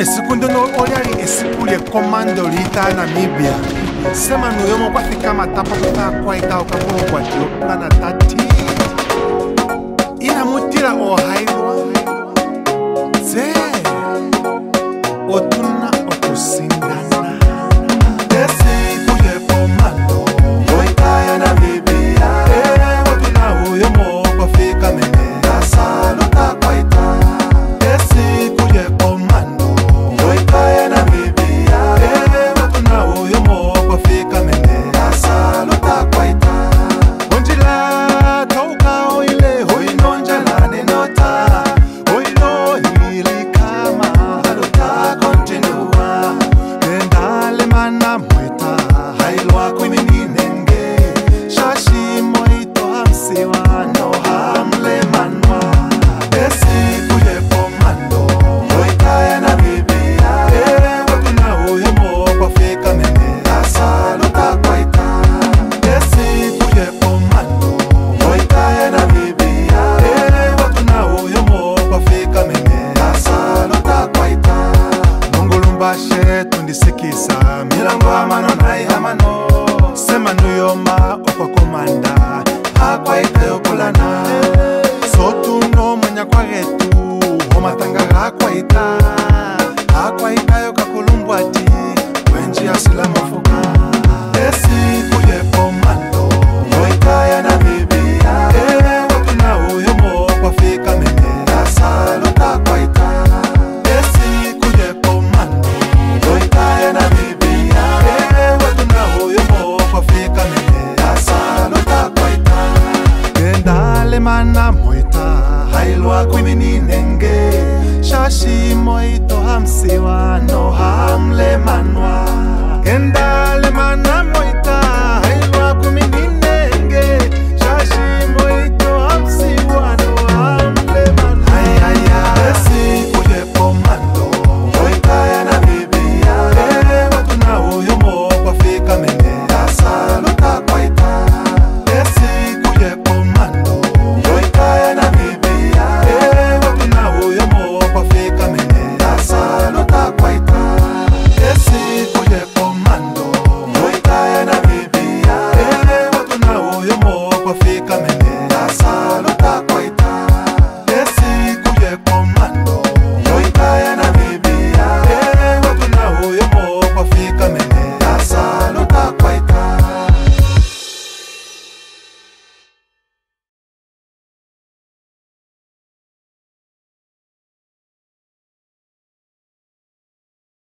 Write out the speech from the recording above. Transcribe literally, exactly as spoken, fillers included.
Esiku ndono oyali esiku lyekommando lita Namibia. Sema Nujoma kwa fika matapa kuta kwa ita okapolo kwa tiopla na tati. Ina mutira ohairwa. Ze. Otuna okusingana. Esiku lyekommando lita ya Namibia. Eh, otuna Nujoma kwa fika mene. Salota kwa ita. Esiku lyekommando lita ya Namibia. Eh, otuna Nujoma kwa fika mene. Salota kwa ita. Onjila kauka oile hoinonja na nenota. Oilo hili kama halota kontinua. Nendale mana mwita hailwa kuimini nenge. Shashi moito hamsiwa no hamle manwa. Esiku lyekommando lita ya Namibia. Eh, otuna Nujoma kwa fika mene. Salota kwa ita. Esiku lyekommando lita ya Namibia. Eh, otuna Nujoma kwa fika mene. Salota kwa ita. Omugulu-gwoombashe tundisikisa milango amano na ihamano. Sema Nujoma okwa komanda akwa ita yokulana. Sotuno mwenya kwa getu homatanga akwa ita. Akwa ita yokakulumbwati wenji asila mafuka. Esiku lyekommando lita ya Namibia. Eh, otuna Nujoma kwa fika mene. Salota kwa ita. Esiku lyekommando lita ya Namibia. Eh, otuna Nujoma kwa fika mene. Salota kwa ita. Nendale mana mwita hailwa kuimini nenge. Shashi moito hamsiwa no